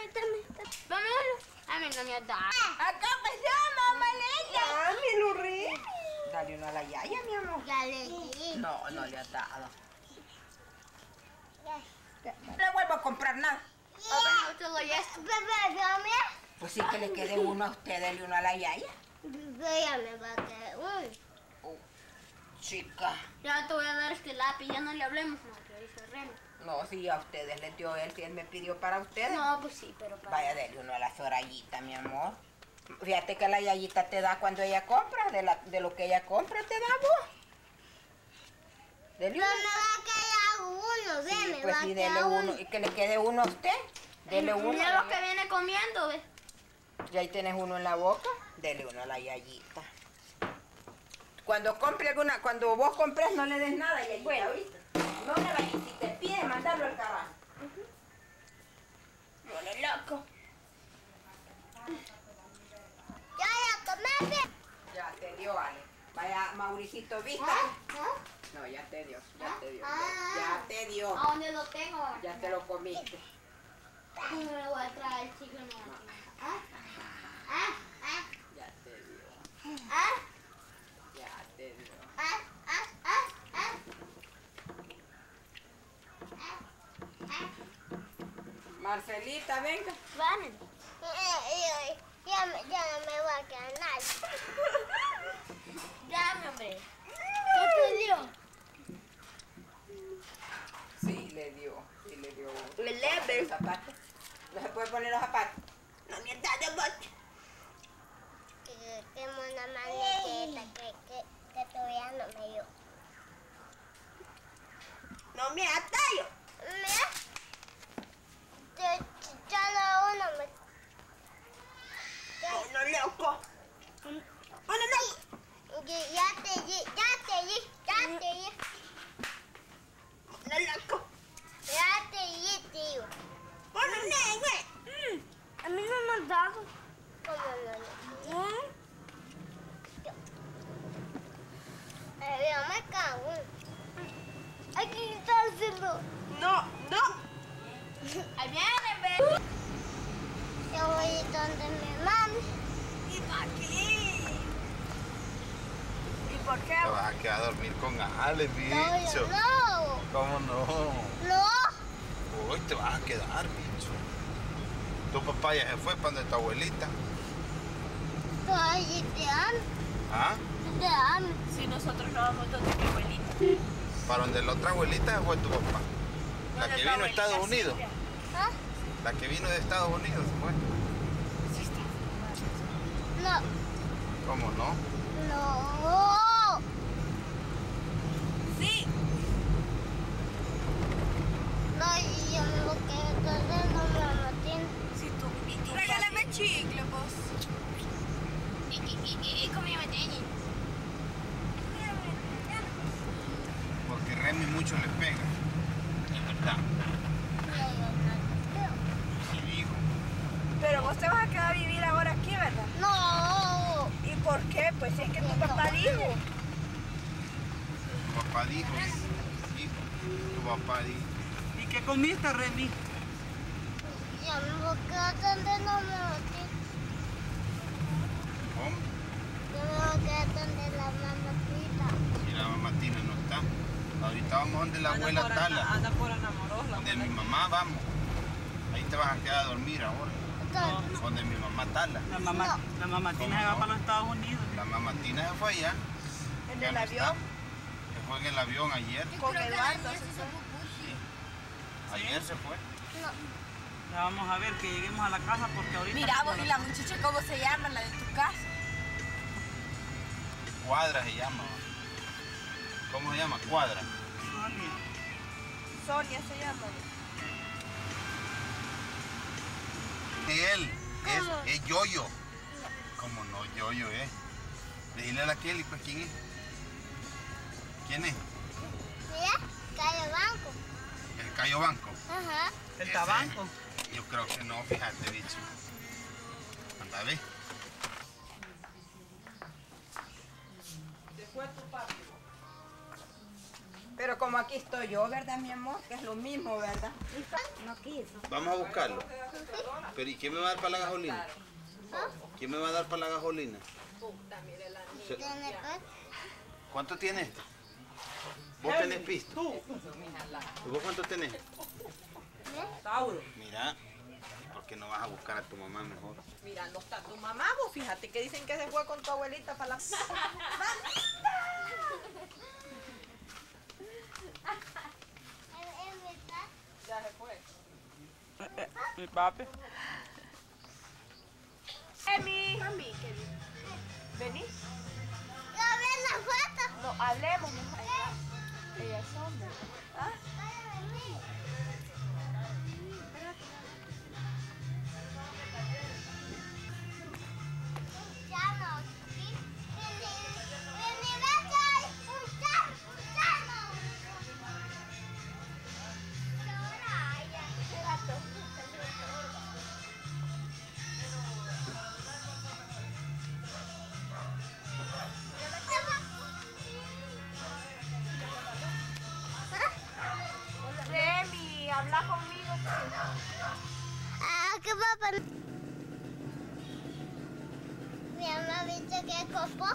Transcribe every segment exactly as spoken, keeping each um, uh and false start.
dame, dame. Vámonos. A mí no me da. Acá pasó, mamá linda. Ah, mi Lurri. Dale uno a la yaya, mi amor. Ya le di. No, no le ha dado. No le vuelvo a comprar nada. Papá, no te ya es. Papá, dame. Pues sí que le quede uno a usted, dale uno a la yaya. Ya me va a quedar uno. Oh, chica. Ya te voy a dar este lápiz, ya no le hablemos, no, que dice Remy. No, si a ustedes les dio él, si él me pidió para ustedes. No, pues sí, pero para... Vaya, dale uno a la Sorayita, mi amor. Fíjate que la yayita te da cuando ella compra, de, la, de lo que ella compra te da vos. Dele No uno. me va a quedar uno, ve, Sí, me pues va sí, a dele quedar uno. uno. Y que le quede uno a usted. Dele uno. Mira lo que viene comiendo, ve. Y ahí tienes uno en la boca, dele uno a la yayita. Cuando compre alguna, cuando vos compres no le des nada, yayita, bueno, ¿oíste? No le vayas, si te pide, mandarlo al caballo. No le loco. Ya, ya, comete. Ya te dio, Ale. Vaya, Mauricito, ¿viste? ¿Ah? ¿Ah? No, ya te dio, ya ¿Ah? te dio. Ah. Ya, ya te dio. ¿A dónde lo tengo? Ya te lo comiste. No me lo voy a traer, chico, no. ¿Ah? ¿Ah? ¿Ah? Ya te dio. ¿Ah? Ya te dio. ¿Ah? ¿Ah? ¿Ah? ¿Ah? ¿Ah? Marcelita, venga. Van. Ya, me- ya no me va a quedar nada. Dame, hombre. ¿Qué te dio? Sí, le dio. Sí, le dio. Me leve. Los zapatos. ¿No se puede poner los zapatos? No me da de bote. Que qué mona manita que, que, que todavía no me dio. No me atallo. Mira. Ya, ya no uno me... Uno loco. Uno no. Ya, ya te di, ya te di, ya te di. Uno loco. Ya te di, tío. Uno negro. A mí no me han dado. ¿Cómo no? no? Eh, yo me cago. Hay que quitárselo. No, no. Ahí viene, ve. Yo voy donde mi mami. ¿Y para qué? ¿Y por qué? Te vas a quedar a dormir con Ale, No, bicho. yo no. ¿Cómo no? No. Hoy te vas a quedar, bicho. Tu papá ya se fue para donde tu abuelita. Ay, te amo. ¿Ah? Te amo. Si nosotros no vamos donde mi abuelita. Para donde la otra abuelita se fue tu papá. La que vino de Estados Unidos. ¿Ah? La que vino de Estados Unidos se fue. No. ¿Cómo no? No. Sí. No, y yo me voy a quedar no me maten. Si tú. Regálame chicle, vos. Y, y, y, y comí mateñi. Porque Remy mucho le pega. Es verdad. Y dijo. Pero vos te vas a quedar a vivir ahora aquí, ¿verdad? No. ¿Y por qué? Pues es que tu papá dijo. Tu papá dijo. Dijo. Tu papá dijo. ¿Y qué comiste, Remy? Yo me voy a quedar donde no me maten. ¿Cómo? Yo me voy a quedar donde la mamacita. Y la mamá Tina no está. Ahorita vamos donde la Anda abuela por Tala. ana- Anda por enamoros, la Donde abuela. mi mamá vamos. Ahí te vas a quedar a dormir ahora. Entonces, Donde mi mamá Tala. La mamá, No. la mamá ¿Cómo Tina se va no? para los Estados Unidos. La mamá Tina se fue allá. En Ya el no avión. está. Se fue en el avión ayer. Con Eduardo. Ayer se fue. Ya vamos a ver que lleguemos a la casa porque ahorita... Mira vos y la muchacha, ¿cómo se llama? La de tu casa. Cuadra se llama. ¿Cómo se llama? Cuadra. Sonia. Sonia se llama. Él es, es Yoyo. ¿Cómo no? Yoyo, ¿eh? Dile a la Kelly, pues, ¿quién es? ¿Quién es? mira, cae el banco. El Cayo Banco. Ajá. El Ese. tabanco. Yo creo que no, fíjate, bicho. Anda, a ver. Se fue tu papi. Pero como aquí estoy yo, ¿verdad, mi amor? Que es lo mismo, ¿verdad? No quiso. Vamos a buscarlo. Pero ¿y quién me va a dar para la gasolina? ¿Quién me va a dar para la gasolina? Se- ¿Tiene pues? ¿Cuánto tienes? ¿Vos tenés pista? ¿Y vos cuánto tenés? Tauro. Mira, ¿por qué no vas a buscar a tu mamá mejor? Mira, no está tu mamá, vos fíjate que dicen que se fue con tu abuelita para la... Ya se fue. Mi papi. Emi. Mami, ¿qué? Vení. ¿Ya ven la foto? No, hablemos mejor. Ella es hombre. ¿Ah? Remy, habla conmigo. Ah, ¿qué papá? Mi mamá dice que es copo.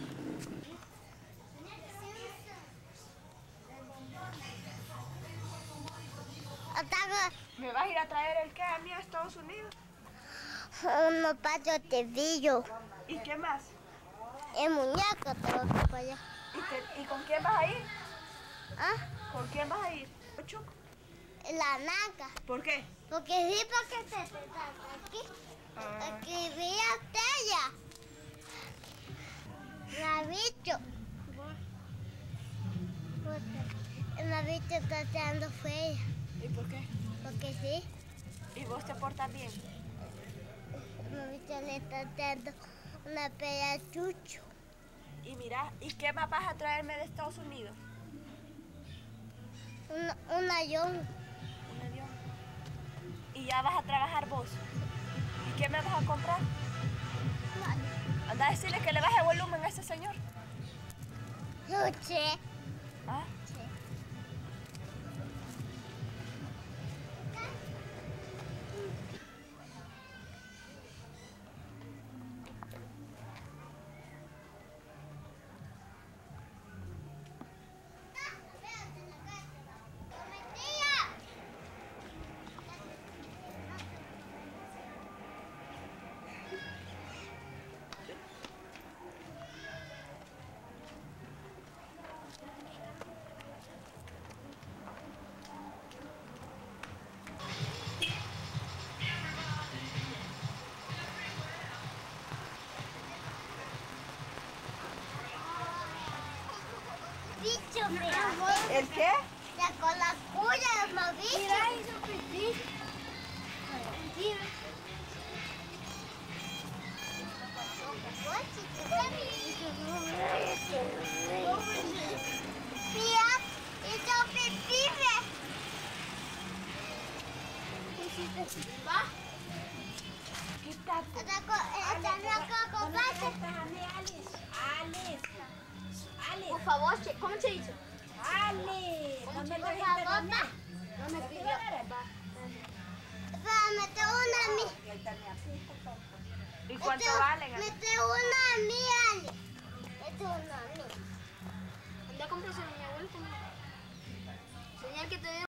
Ataca ¿Me vas a ir a traer el qué a mí a Estados Unidos? unos patios de vidrio. ¿Y qué más? El muñeco tengo que para allá. ¿Y, te- ¿Y con quién vas a ir? ¿Ah? ¿Con quién vas a ir? Chuco. La naca. ¿Por qué? Porque sí, porque te te aquí. Ah. Aquí vi a Tella. La bicho. La bicho está tirando fea. ¿Y por qué? Porque sí. ¿Y vos te portas bien? La bicho le está dando una pera al chucho. Y mira, ¿y qué más vas a traerme de Estados Unidos? Una, un avión. Un avión. ¿Y ya vas a trabajar vos? ¿Y qué me vas a comprar? Anda a decirle que le baje volumen a ese señor. Luche. ¿Ah? Bicho, mi amor. ¿El qué? Sacó la cuya, ma bicho. Mira, hizo pipí. Mira. Mira, hizo pipí. ¿Va? Quítate. Sacó, esta no coco, Por favor, che- ¿cómo se dice? Ale, por favor, pa. No me pidió. Pa, mete una a mí. ¿Y cuánto Mete- valen? Mete una a mí, Ale. Mete una a mí. Anda a comprarse a mi abuelo. Señal que te dé